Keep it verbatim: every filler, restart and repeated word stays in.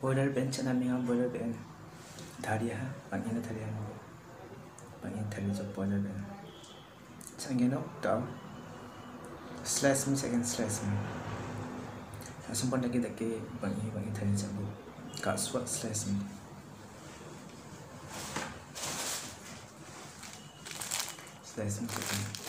boiler pen chana minga boiler pen dhari ha pangina thari ha pangina thari jo boiler pen sangeno ta slash me second slash me asam pon lagi dake pangi pangi thari jabu ka swat slash me slash me second